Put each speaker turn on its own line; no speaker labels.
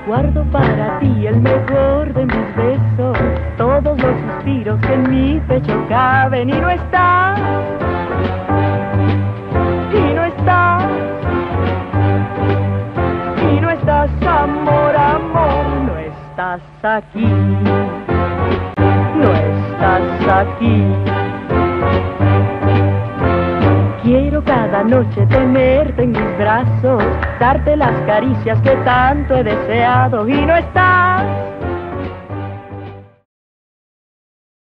Guardo para ti el mejor de mis besos, todos los suspiros que en mi pecho caben, y no estás, y no estás, y no estás, amor, amor, no estás aquí, no estás aquí. Quiero cada noche tenerte en mis brazos, darte las caricias que tanto he deseado, y no estás,